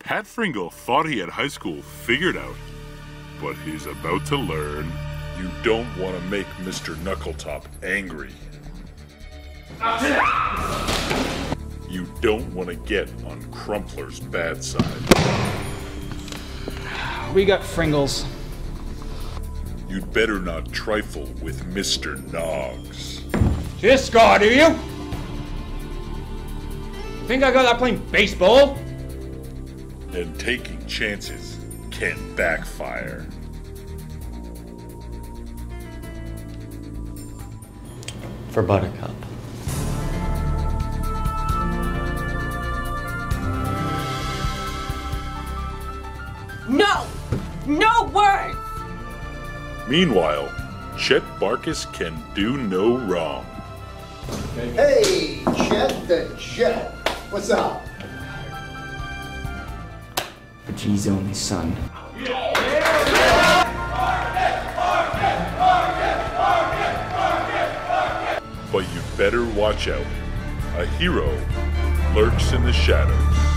Pat Fringle thought he had high school figured out, but he's about to learn. You don't want to make Mr. Knuckletop angry. You don't want to get on Crumpler's bad side. We got Fringles. You'd better not trifle with Mr. Noggs. This guy, do you? Think I got that playing baseball? And taking chances can backfire. For Buttercup. No! No words! Meanwhile, Chet Barkus can do no wrong. Hey, Chet the Jet. What's up? G's only son. But you better watch out. A hero lurks in the shadows.